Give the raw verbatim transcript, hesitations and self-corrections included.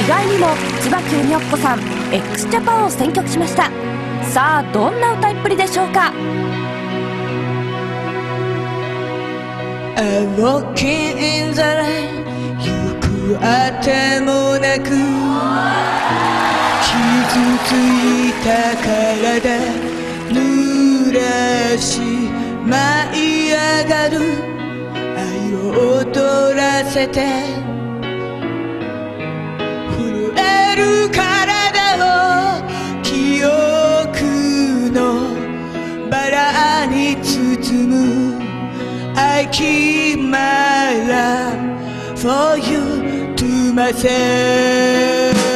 意外にも椿鬼奴さん x ジャパンを選曲しました。さあどんな歌いっぷりでしょうか。 青金皿行くあてもなく傷ついた体濡らし舞い上がる愛を踊らせて震える体を記憶のバラに包むI keep my love for you to myself